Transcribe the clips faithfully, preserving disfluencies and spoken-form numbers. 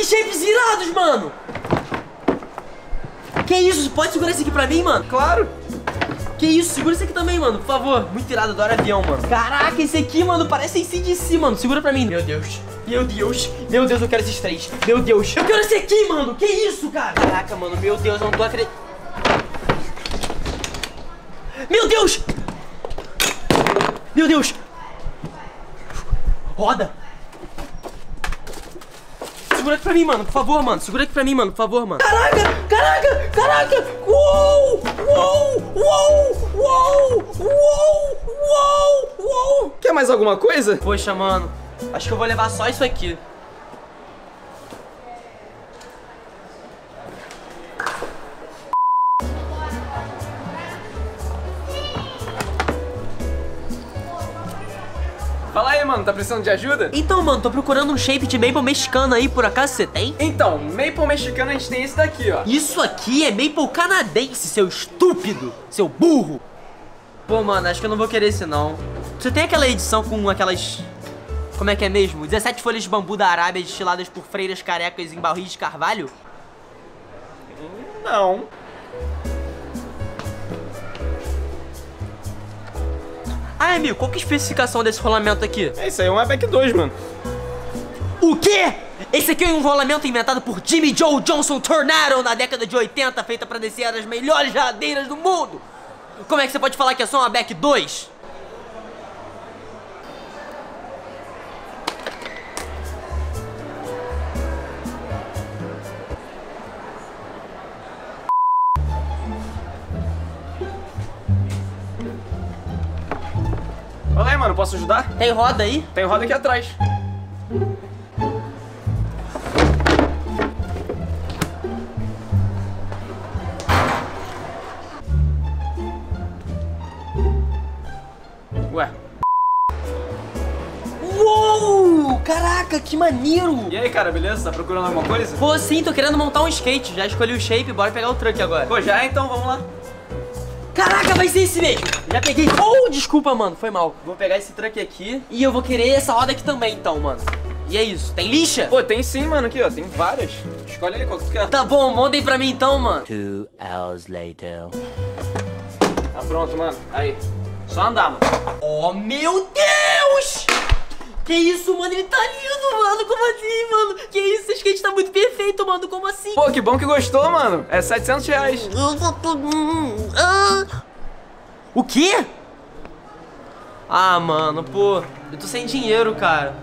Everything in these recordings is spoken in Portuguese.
que shapes irados, mano! Que isso? Pode segurar esse aqui pra mim, mano? Claro! Que isso? Segura esse aqui também, mano, por favor. Muito irado, adoro avião, mano. Caraca, esse aqui, mano, parece A C D C, mano. Segura pra mim. Meu Deus. Meu Deus. Meu Deus, eu quero esses três. Meu Deus. Eu quero esse aqui, mano. Que isso, cara? Caraca, mano. Meu Deus, eu não tô acreditando. Meu Deus. Meu Deus. Roda. Segura aqui pra mim, mano, por favor, mano. Segura aqui pra mim, mano, por favor, mano. Caraca, caraca, caraca. Uou, uou, uou, uou, uou, uou, uou. Quer mais alguma coisa? Poxa, mano, acho que eu vou levar só isso aqui. Fala aí, mano, tá precisando de ajuda? Então, mano, tô procurando um shape de maple mexicano aí, por acaso você tem? Então, maple mexicano a gente tem esse daqui, ó. Isso aqui é maple canadense, seu estúpido, seu burro. Pô, mano, acho que eu não vou querer esse não. Você tem aquela edição com aquelas... Como é que é mesmo? dezessete folhas de bambu da Arábia destiladas por freiras carecas em barris de carvalho? Não. Ah, amigo, qual que é a especificação desse rolamento aqui? É isso aí, é um Abec dois, mano. O quê? Esse aqui é um rolamento inventado por Jimmy Joe Johnson Tornado na década de oitenta, feita pra descer as melhores geladeiras do mundo. Como é que você pode falar que é só um Abec dois? Fala aí, mano, posso ajudar? Tem roda aí? Tem roda aqui atrás. Ué. Uou! Caraca, que maneiro! E aí, cara, beleza? Tá procurando alguma coisa? Pô, sim, tô querendo montar um skate. Já escolhi o shape, bora pegar o truck agora. Pô, já então, vamos lá. Caraca, vai ser esse mesmo. Já peguei. Oh, desculpa, mano, foi mal. Vou pegar esse truck aqui e eu vou querer essa roda aqui também, então, mano. E é isso. Tem lixa? Pô, tem sim, mano, aqui, ó. Tem várias. Escolhe aí qual que tu quer. Tá bom, montem pra mim então, mano. Two hours later. Tá pronto, mano. Aí. Só andar, mano. Oh, meu Deus! Que isso, mano? Ele tá lindo, mano. Como assim, mano? Que isso? Esse skate tá muito perfeito, mano. Como assim? Pô, que bom que gostou, mano. É setecentos reais. O quê? Ah, mano, pô. Eu tô sem dinheiro, cara.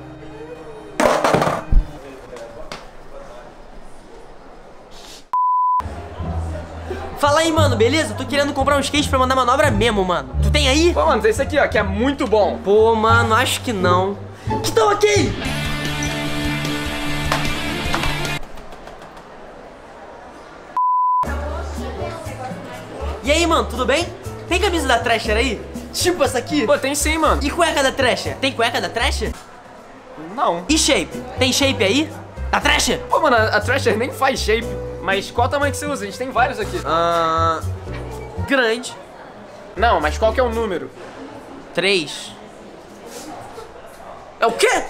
Fala aí, mano, beleza? Tô querendo comprar um skate pra mandar manobra mesmo, mano. Tu tem aí? Pô, mano, tem esse aqui, ó, que é muito bom. Pô, mano, acho que não. Que tal aqui? E aí, mano, tudo bem? Tem camisa da Thrasher aí? Tipo essa aqui? Pô, tem sim, mano. E cueca da Thrasher? Tem cueca da Thrasher? Não. E shape? Tem shape aí? Da Thrasher? Pô, mano, a Thrasher nem faz shape. Mas qual tamanho que você usa? A gente tem vários aqui. Ah... Grande. Não, mas qual que é o número? Três. É o quê?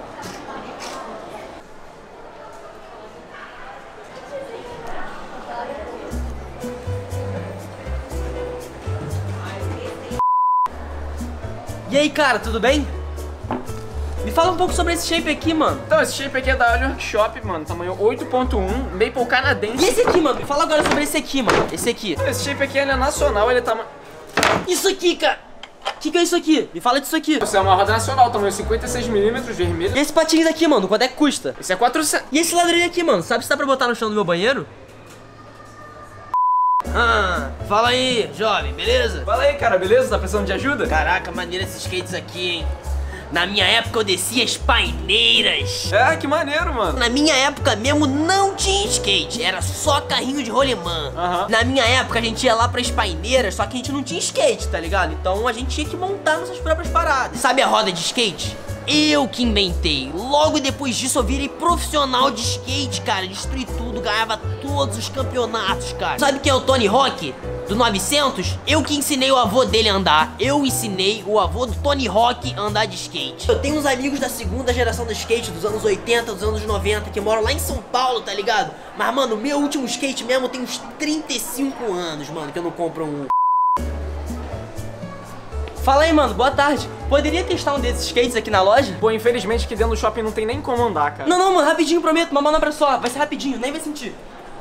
E aí, cara, tudo bem? Me fala um pouco sobre esse shape aqui, mano. Então, esse shape aqui é da Olho Workshop, mano. Tamanho oito ponto um, maple canadense. E esse aqui, mano? Me fala agora sobre esse aqui, mano. Esse aqui. Esse shape aqui, ele é nacional, ele é tamanho... Isso aqui, cara. O que, que é isso aqui? Me fala disso aqui. Isso é uma roda nacional, tamanho cinquenta e seis milímetros, vermelho. E esse patins aqui, mano? Quanto é que custa? Esse é quatrocentos... E esse ladrilho aqui, mano? Sabe se dá pra botar no chão do meu banheiro? Ah, fala aí, jovem, beleza? Fala aí, cara, beleza? Tá precisando de ajuda? Caraca, maneiro esses skates aqui, hein? Na minha época eu descia as paineiras. É, que maneiro, mano. Na minha época mesmo não tinha skate, era só carrinho de rolemã. Aham. Na minha época a gente ia lá pras paineiras, só que a gente não tinha skate, tá ligado? Então a gente tinha que montar nossas próprias paradas. Sabe a roda de skate? Eu que inventei. Logo depois disso eu virei profissional de skate, cara. Destruí tudo, ganhava todos os campeonatos, cara. Sabe quem é o Tony Hawk? do novecentos, eu que ensinei o avô dele a andar. Eu ensinei o avô do Tony Hawk a andar de skate. Eu tenho uns amigos da segunda geração do skate, dos anos oitenta, dos anos noventa, que moram lá em São Paulo, tá ligado? Mas, mano, meu último skate mesmo tem uns trinta e cinco anos, mano, que eu não compro um... Fala aí, mano, boa tarde. Poderia testar um desses skates aqui na loja? Pô, infelizmente aqui dentro do shopping não tem nem como andar, cara. Não, não, mano, rapidinho, prometo, uma manobra só. Vai ser rapidinho, nem vai sentir.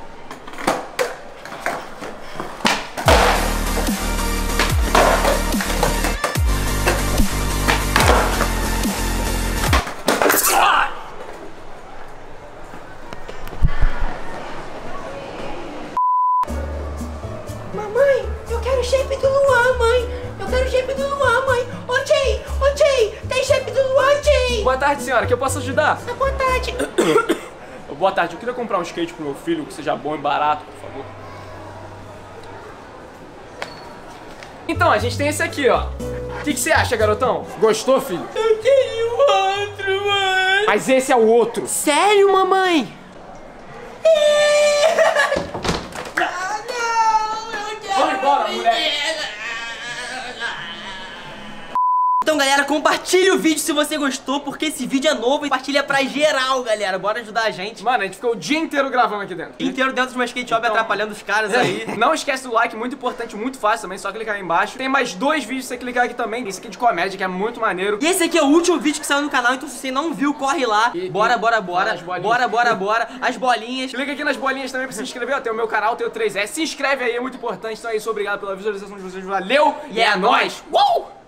Mamãe, eu quero o shape do Luan, mãe. Eu quero o shape do Luan, mãe. Ô, Jay, ô, Jay, tem shape do Luan, Jay. Boa tarde, senhora, que eu posso ajudar? Ah, boa tarde. Boa tarde, eu queria comprar um skate pro meu filho que seja bom e barato, por favor. Então, a gente tem esse aqui, ó. O que, que você acha, garotão? Gostou, filho? Eu queria o outro, mãe. Mas esse é o outro. Sério, mamãe? Ah, não, eu quero. Vamos embora, moleque. Então, galera, compartilha o vídeo se você gostou, porque esse vídeo é novo e compartilha pra geral, galera. Bora ajudar a gente. Mano, a gente ficou o dia inteiro gravando aqui dentro. Inteiro dentro de uma skate shop, Então- atrapalhando os caras aí. Não esquece do like, muito importante, muito fácil também, só clicar aí embaixo. Tem mais dois vídeos pra você clicar aqui também. Esse aqui de comédia, que é muito maneiro. E esse aqui é o último vídeo que saiu no canal, então se você não viu, corre lá. E- Bora, e- bora, bora. as bolinhas. Bora, bora, bora. As bolinhas. Clica aqui nas bolinhas também pra se inscrever, ó, tem o meu canal, tem o três S. Se inscreve aí, é muito importante. Então é isso, obrigado pela visualização de vocês, valeu! E é nóis. Uou!